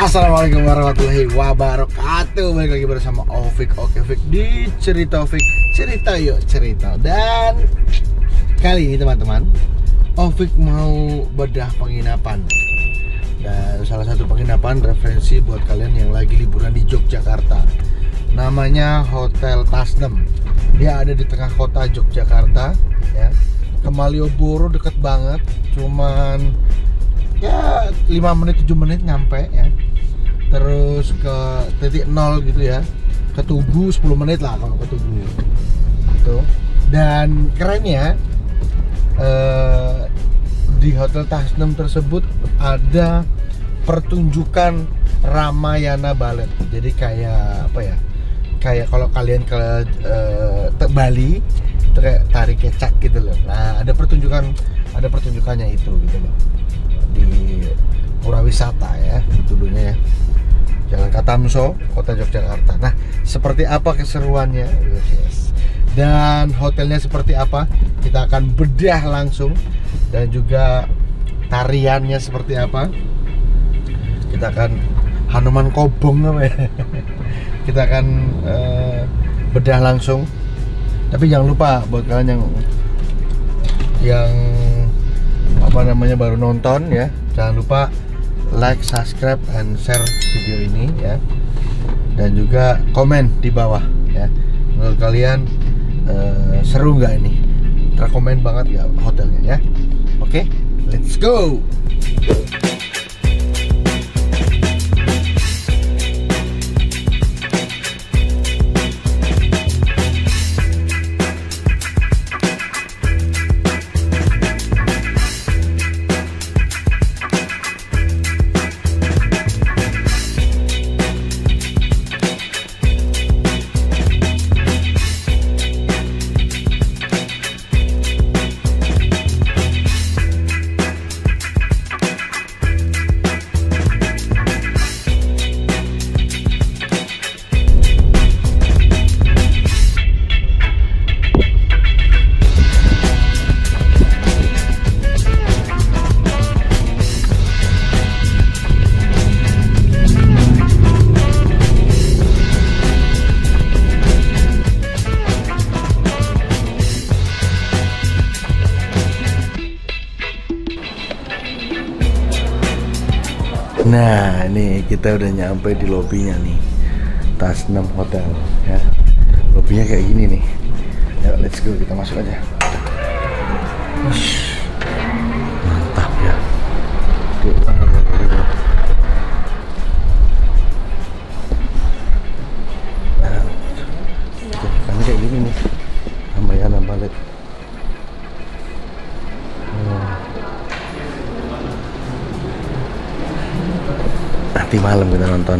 Assalamualaikum warahmatullahi wabarakatuh. Balik lagi bersama Ovik di Cerita Ovik. Cerita yuk cerita. Dan kali ini teman-teman, Ovik mau bedah penginapan. Dan salah satu penginapan referensi buat kalian yang lagi liburan di Yogyakarta. Namanya Hotel Tasnem. Dia ada di tengah kota Yogyakarta ya. Ke Malioboro deket banget. Cuman ya 5 menit 7 menit nyampe ya. Terus ke titik nol gitu ya, ke Tugu 10 menit lah kalau ke Tugu gitu. Dan kerennya di Hotel Tasnem tersebut ada pertunjukan Ramayana Ballet. Jadi kayak apa ya, kayak kalau kalian ke Bali itu kayak tari kecak gitu loh. Nah ada pertunjukannya itu gitu loh, di Pura Wisata ya dulunya ya, Jalan Katamso, Kota Yogyakarta. Nah, seperti apa keseruannya? Yes. Dan hotelnya seperti apa? Kita akan bedah langsung. Dan juga tariannya seperti apa? Kita akan Hanuman Kobong namanya. Kita akan bedah langsung. Tapi jangan lupa buat kalian yang apa namanya baru nonton ya, jangan lupa like, subscribe, and share video ini ya, dan juga komen di bawah ya. Menurut kalian seru nggak ini? Rekomen banget ya hotelnya ya. Oke, let's go. Nah, ini kita udah nyampe di lobinya nih, Tasnem Hotel ya. Lobinya kayak gini nih. Ya, let's go, kita masuk aja. Mantap ya. Kan kayak gini nih, Ramayana Ballet. Nanti malam kita nonton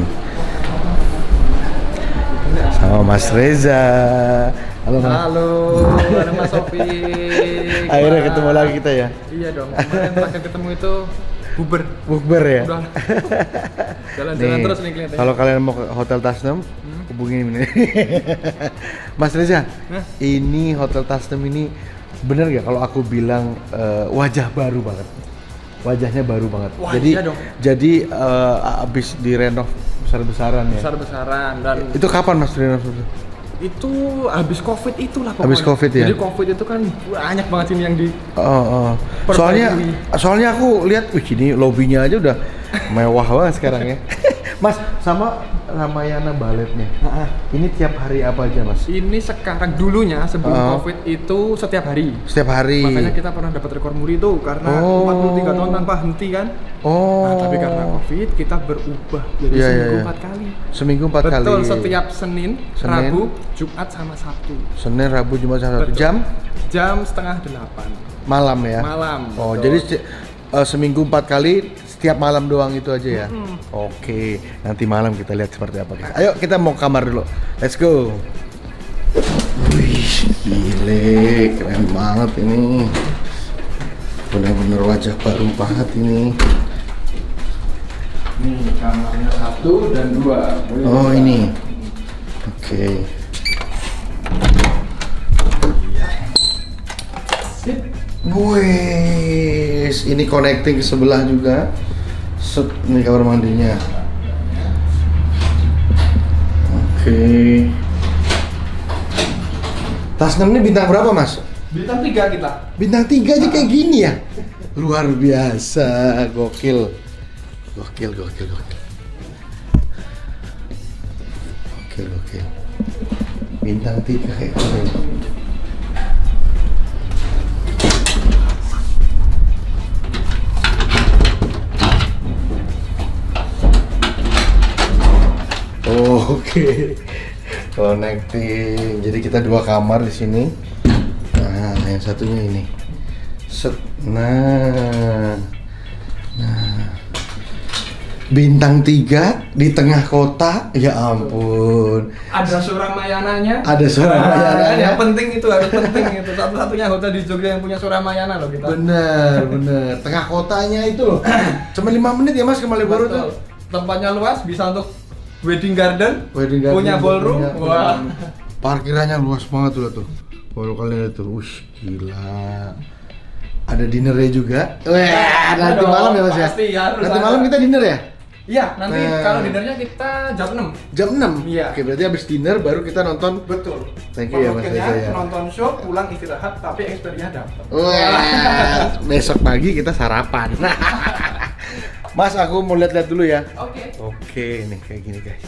sama Mas Reza. Halo Mas. Halo, ada Mas Sofi. Akhirnya ketemu lagi kita ya. Iya dong, kemarin terakhir ketemu itu bukber ya. Udah jalan-jalan terus nih kelihatannya. Kalau kalian mau ke Hotel Tasnem, hubungin ini. Mas Reza, ini Hotel Tasnem ini bener gak kalau aku bilang wajah baru banget? Wajahnya baru banget. Wah, jadi abis direnov besar-besaran ya. Besar-besaran. Dan itu kapan Mas renov? itu habis Covid itulah pokoknya. Habis Covid ya. Jadi Covid itu kan banyak banget ini yang di. Soalnya aku lihat, wih ini lobbynya aja udah mewah banget sekarang ya. Mas, sama Ramayana Balletnya. Ini tiap hari apa aja Mas? Ini sekarang, dulunya sebelum Covid itu setiap hari. Setiap hari. Makanya kita pernah dapat rekor muri itu karena 43 tahun tanpa henti kan. Nah, tapi karena Covid kita berubah jadi seminggu 4 kali. Seminggu 4 kali. Betul, setiap Senin, Rabu, Jumat sama Sabtu. Senin, Rabu, Jumat sama Sabtu. Jam 7:30. Malam ya. Malam. Oh, betul. Jadi seminggu 4 kali. Setiap malam doang itu aja ya? Oke, nanti malam kita lihat seperti apa guys. Ayo kita mau kamar dulu, let's go. Wih, gile, keren banget ini. Bener-bener wajah baru banget ini. Nih kamarnya 1 dan 2. Oh ini, oke. Wih, ini connecting ke sebelah juga. Set, ini kamar mandinya. Oke. Tas 6 ini bintang berapa, Mas? Bintang 3 kita. Bintang 3 aja kayak gini ya? Luar biasa, gokil. Gokil. Bintang 3 kayak gini. Oke. Connecting. Jadi kita 2 kamar di sini. Nah, yang satunya ini. Set. Nah. Bintang 3 di tengah kota. Ya ampun. Ada Suramayananya. Yang penting itu harus penting itu. Satu-satunya hotel di Jogja yang punya Suramayana loh kita. Bener. Tengah kotanya itu loh. Cuma 5 menit ya Mas ke Malioboro tuh. Tempatnya luas, bisa untuk wedding garden, punya ballroom. Wah. Parkirannya luas banget tuh. Kalau kalian lihat tuh, gila. Ada dinernya juga. Wah, nanti malam ya Mas ya? Pasti harus. Nanti malam kita dinner ya? Iya, nanti kalau dinernya kita jam 6. Jam 6? Iya. Oke, berarti habis dinner baru kita nonton. Betul. Thank you ya Mas Reza ya. Nonton show, pulang istirahat, tapi experience dapat. Wah, besok pagi kita sarapan. Mas, aku mau lihat-lihat dulu ya. Oke, nih kayak gini guys.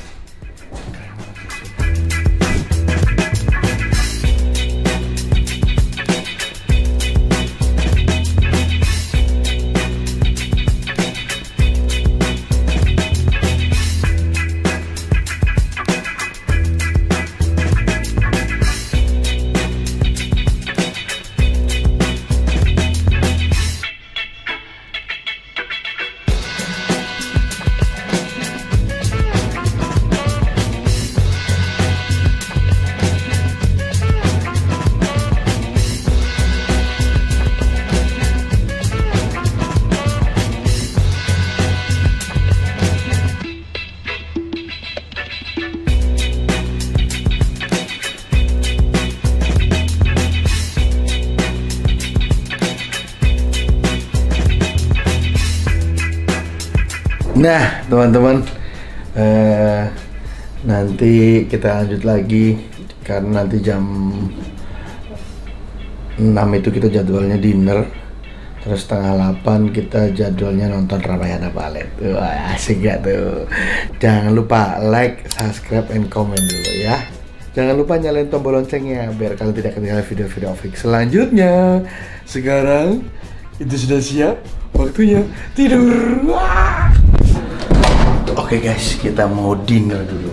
Nah, teman-teman, nanti kita lanjut lagi karena nanti jam 6 itu kita jadwalnya dinner, terus setengah 8 kita jadwalnya nonton Ramayana Ballet. Wah, asik gak tuh? Jangan lupa like, subscribe, and comment dulu ya. Jangan lupa nyalain tombol loncengnya biar kalian tidak ketinggalan video-video Ovik selanjutnya. Sekarang itu sudah siap, waktunya tidur. Wah! Oke guys, kita mau dinner dulu.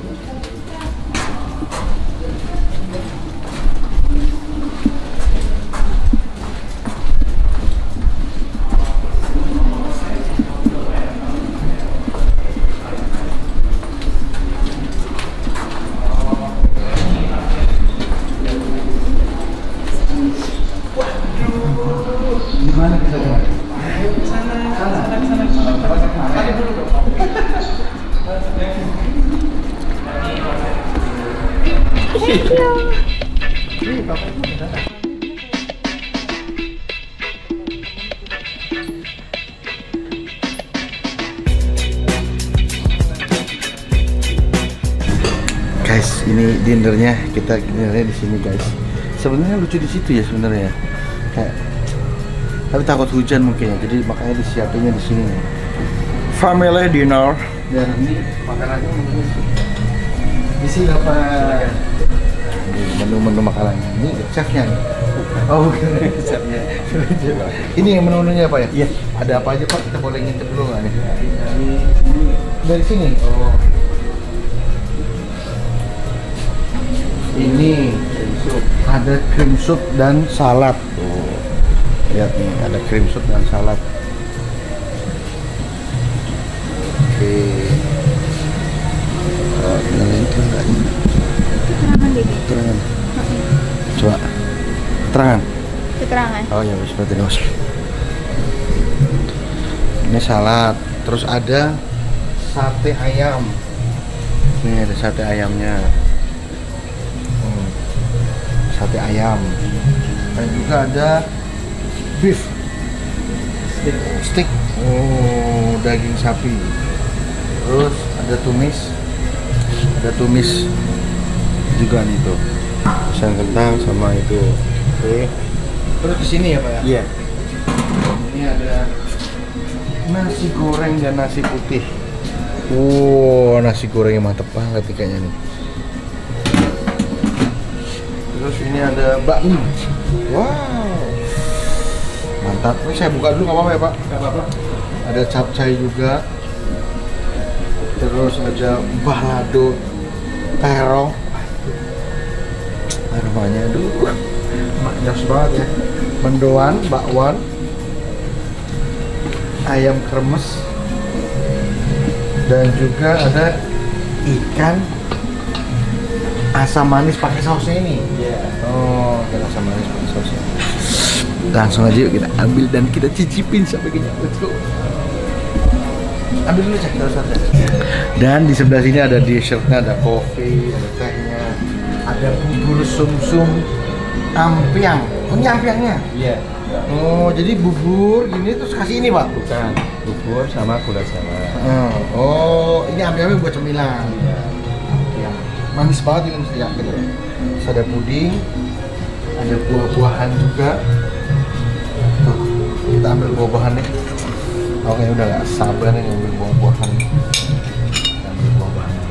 Gimana kita jalan? Thank you. Guys, ini dinernya kita dinernya di sini guys. Sebenarnya lucu di situ ya sebenarnya. Kayak tapi takut hujan mungkin ya. Jadi makanya disiapinnya di sini. Family dinner. Dan ini makanannya mungkin isi apa? Menu-menu makanannya. Ini chefnya nih. Oh, bukan chefnya. Ini yang menu-menunya apa ya? Iya. Ada apa aja Pak? Kita boleh ngintip dulu nggak nih? Dari sini. Oh. Ini ada cream soup dan salad. Tuh. Lihat nih, ada cream soup dan salad. Oke. Nyalain itu enggak ini? Keterangan deh. Keterangan. Coba. Keterangan. Keterangan. Oh ya, wis berarti bos. Ini salad, terus ada sate ayam. Ini ada sate ayamnya. Sate ayam. Dan juga ada beef steak. Oh, daging sapi. Terus ada tumis juga nih tuh. Pisang kentang sama itu. Oke. Terus di sini ya Pak ya? Iya. Ini ada nasi goreng dan nasi putih. Wow, nasi gorengnya mantep banget nih kayaknya nih. Terus ini ada bakmi. Wow, mantap. Ini saya buka dulu nggak apa-apa ya Pak? Nggak apa-apa. Ada capcay juga. Terus ada balado terong. Aromanya aduh, maknyos banget ya. Mendoan, bakwan, ayam kremes, dan juga ada ikan asam manis pakai sausnya ini. Iya. Oh, ikan asam manis pakai sausnya. Langsung aja yuk kita ambil dan kita cicipin sampai kenyang. Let's go. Ambil dulu cek terus aja. Dan di sebelah sini ada dessertnya, ada kopi, ada tehnya, ada bubur sumsum ampiang. Oh, ini ampiangnya? Iya. Oh, jadi bubur ini terus kasih ini Pak? Bukan, bubur sama gula jawa. Oh, ini ampiangnya buat cemilan. Iya. Ya, manis banget ini mesti yakin ya. Terus ada puding, ada buah-buahan juga. Tuh, kita ambil buah-buahannya. Oke, udah gak sabar nih ngambil buah-buahan. Kita ambil buah-buahan dulu.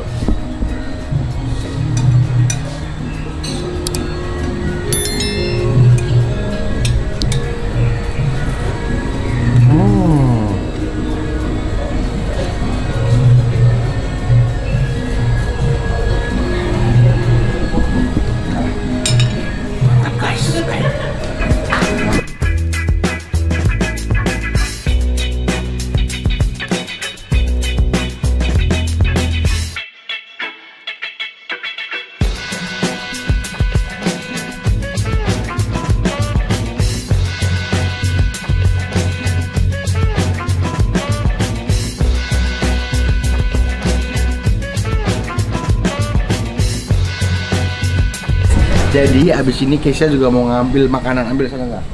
Jadi abis ini Keisha juga mau ngambil makanan, ambil sana nggak?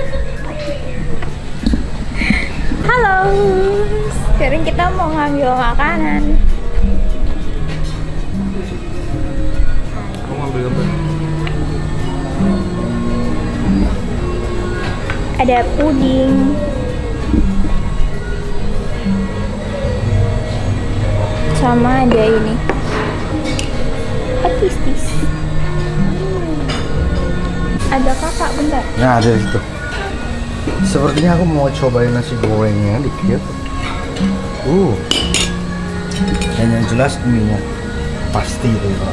Halo. Sekarang kita mau ngambil makanan. Kamu ngambil apa? Ada puding. Sama ada ini. What is this? Ada kakak bentar. Nah, ada di situ. Sepertinya aku mau cobain nasi gorengnya dikit. Dan yang jelas mie-nya pasti itu Pak.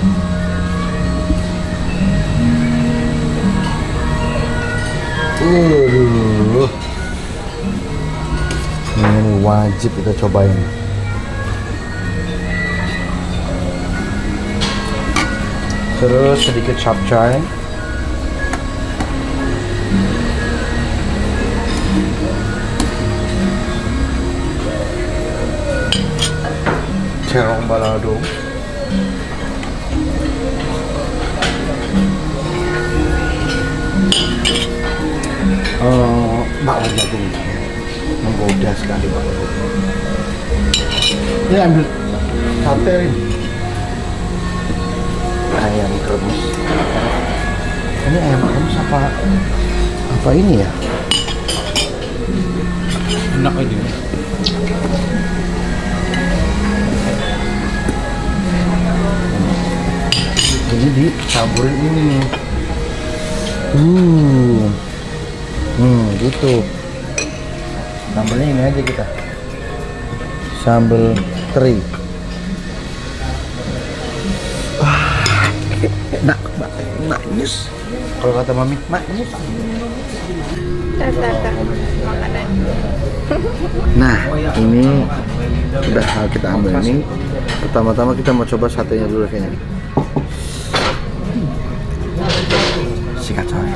Ini wajib kita cobain. Terus sedikit capcay. Terong balado. Bakwan jagung menggoda sekali Pak. Ini ambil sate ini. Ayam kremes. Ini ayam kremes apa ini ya? Enak aja. Jadi dicampurin ini nih. Gitu. Sambalnya ini aja kita. Sambal teri. Maknyus. Kalau kata mami, maknyus. Makanan. Nah, ini udah kita ambil ini. Pertama-tama kita mau coba satenya dulu kayaknya. Sikat coy.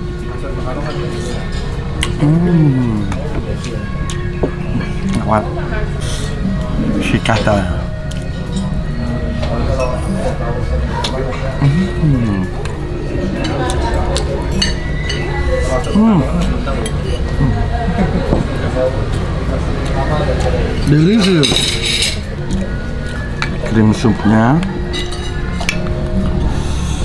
Awal. Shikata. Delicious. Krim supnya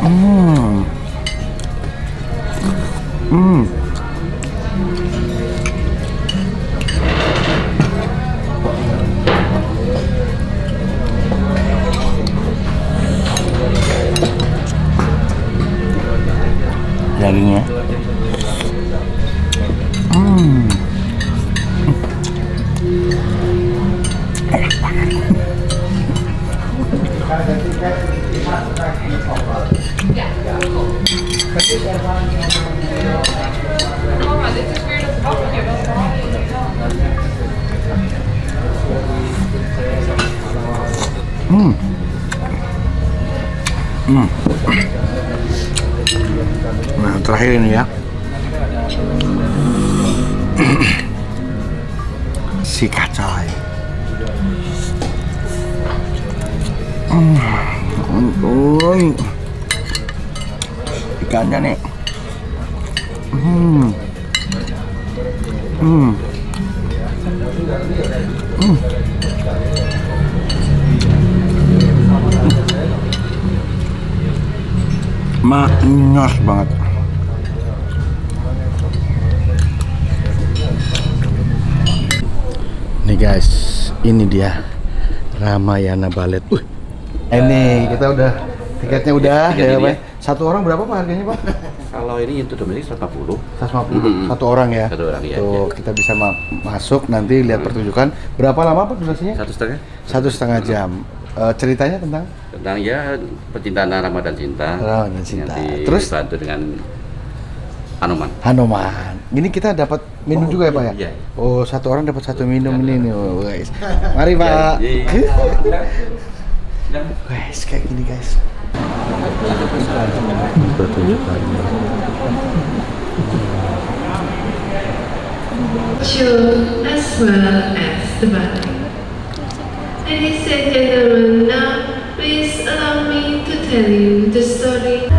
Dagingnya. Nah, terakhir ini ya. Si kacoy. Ikannya nih. Manyos banget. Nih guys, ini dia Ramayana Ballet. Ini kita udah tiketnya udah ya, Pak. Satu orang berapa Pak harganya, Pak? Kalau ini untuk domestik 150. 150. Satu orang ya. Satu orang ya. Tuh, kita bisa masuk nanti lihat pertunjukan. Berapa lama Pak durasinya? 1,5 jam. Ceritanya tentang ya percintaan Ramadan cinta. Ramadan cinta. Terus bantu dengan Hanoman. Ini kita dapat minum juga ya Pak ya? Iya. Oh, satu orang dapat satu minum ini nih, guys. Mari Pak. Guys, kayak gini guys. Show as well as the body. Ladies and gentlemen, now please allow me to tell you the story.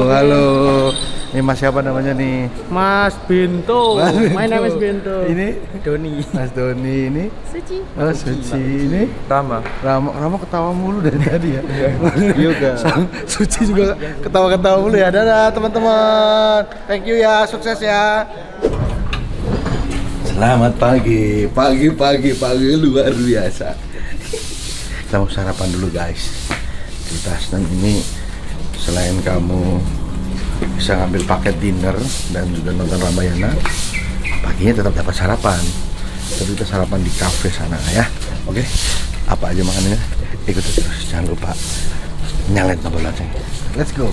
halo. Ini Mas siapa namanya nih? Mas Bento. Mas Bento. My name is Bento. Ini Doni. Mas Doni. Ini Suci. Oh, Suci. Ini Rama. Rama ketawa mulu dari tadi ya. Yoga. Suci juga ketawa-ketawa mulu ya. Dadah teman-teman. Thank you ya, sukses ya. Selamat pagi. Pagi luar biasa. Kita mau sarapan dulu guys. Di Tasnen ini selain kamu bisa ngambil paket dinner dan juga nonton Ramayana, paginya tetap dapat sarapan. Tapi kita sarapan di cafe sana ya. Oke, apa aja makanannya? Ikuti terus, jangan lupa nyalain tombol lonceng. Let's go.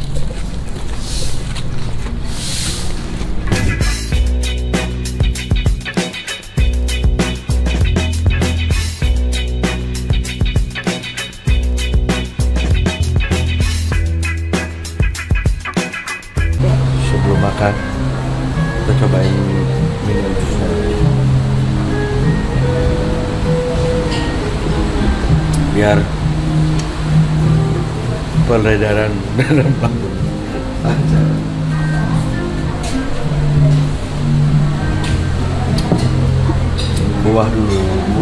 Sebelum makan, kita cobain minum jusnya. Biar peredaran dalam lambung lancar. Buah dulu.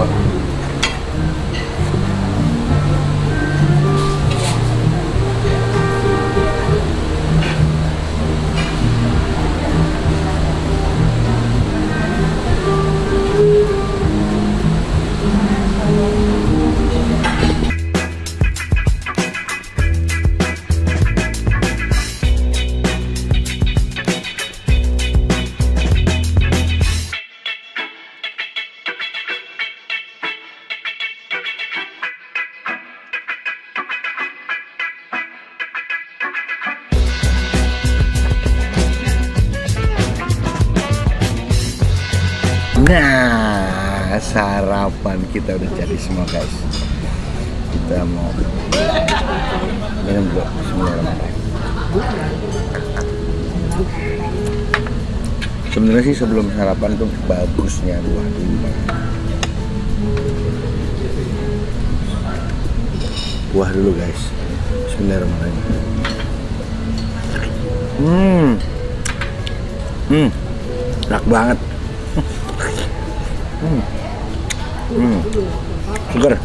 Nah, sarapan kita udah jadi semua guys. Kita mau minum dulu. Bismillahirrahmanirrahim. Sebenarnya sih sebelum sarapan tuh bagusnya buah dulu. Buah dulu guys. Bismillahirrahmanirrahim. Enak banget. Segar.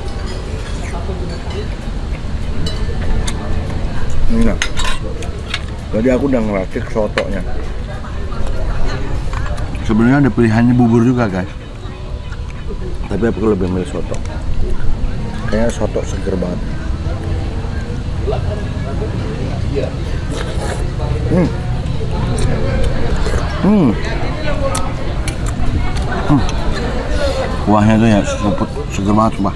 Enak. Tadi aku udah ngeracik sotonya. Sebenarnya ada pilihannya bubur juga guys, tapi aku lebih milih soto. Kayaknya soto seger banget. Kuahnya tuh ya seruput, seger banget sumpah.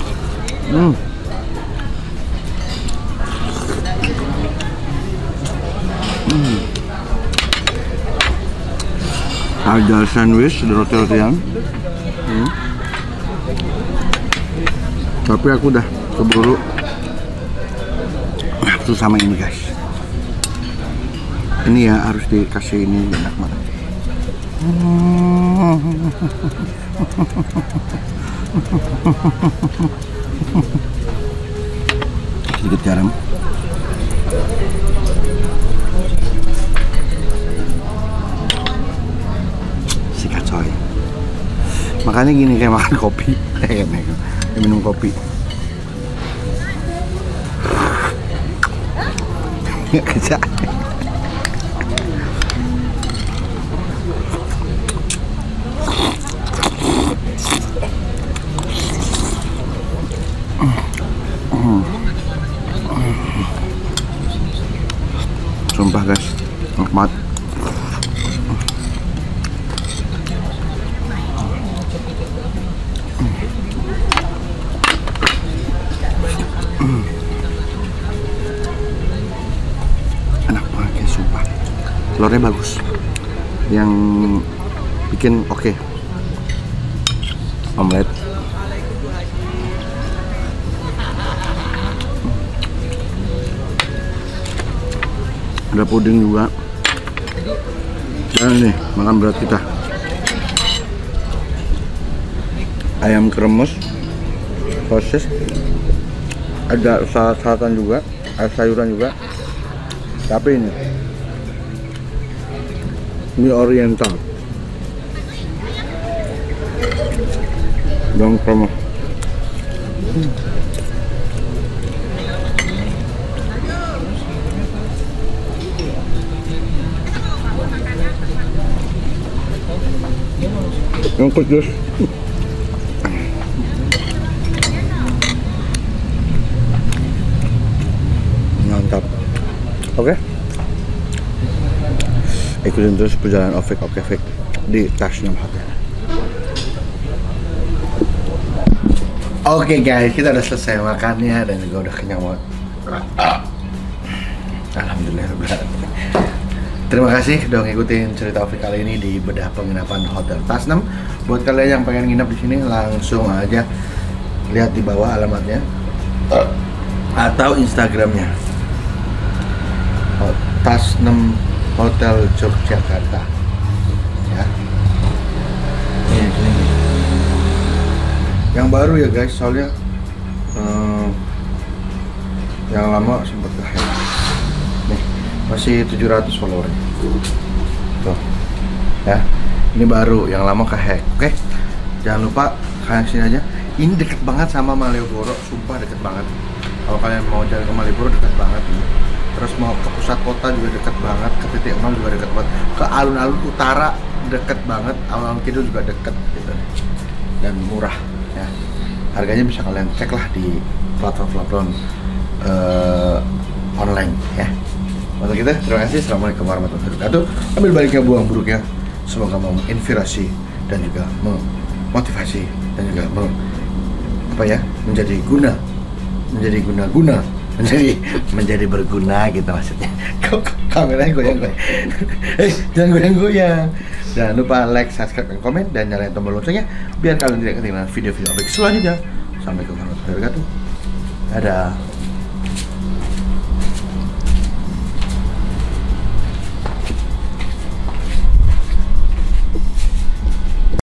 Ada sandwich, ada roti-rotian. Tapi aku udah keburu tuh sama ini guys. Ini ya harus dikasih ini, enak banget. Sedikit garam. Sikat coy. Makanya gini kayak makan kopi, kayak minum kopi. Nggak kerja. Sumpah guys, enak banget. Enak banget guys, sumpah. Telurnya bagus. Yang bikin oke. Omelet. Ada puding juga. Dan nih makan berat kita. Ayam kremes, sosis, ada salatan juga, ada sayuran juga. Tapi ini mie oriental. Dong promo. Yang kudus. Mantap. Oke. Ikutin terus perjalanan Ovik di Tasnim Hotel. Oke guys, kita udah selesai makannya dan juga udah kenyang banget. Alhamdulillah. Terima kasih udah ngikutin cerita Ovik kali ini di bedah penginapan Hotel Tasnim. Buat kalian yang pengen nginep di sini langsung aja lihat di bawah alamatnya atau Instagramnya. Tasnim Hotel Yogyakarta. Ya. Ini sini. Yang baru ya guys, soalnya yang lama sempat ke-hack. Nih, masih 700 follower. Tuh. Ya. Ini baru, yang lama ke-hack. Oke. Jangan lupa kalian sini aja. Ini deket banget sama Malioboro, sumpah deket banget. Kalau kalian mau jalan ke Malioboro deket banget. Terus mau ke pusat kota juga deket banget, ke titik nol juga deket banget, ke alun-alun utara deket banget, alun-alun kidul juga deket gitu. Dan murah ya. Harganya bisa kalian cek lah di platform online ya. Untuk kita terima kasih. Assalamualaikum warahmatullahi wabarakatuh. Ambil baliknya buang buruknya. Semoga menginspirasi dan juga memotivasi dan juga menjadi berguna gitu maksudnya. Kameranya goyang-goyang. Jangan goyang-goyang. Jangan lupa like, subscribe, dan komen, dan nyalain tombol loncengnya biar kalian tidak ketinggalan video-video Ovik selanjutnya. Assalamualaikum warahmatullahi wabarakatuh. Dadah.